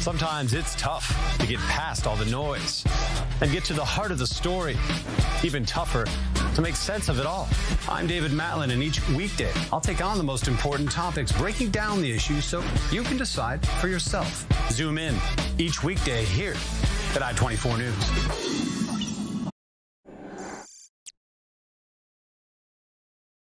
Sometimes it's tough to get past all the noise and get to the heart of the story. Even tougher to make sense of it all. I'm David Matlin, and each weekday I'll take on the most important topics, breaking down the issues so you can decide for yourself. Zoom in each weekday here at I-24 News.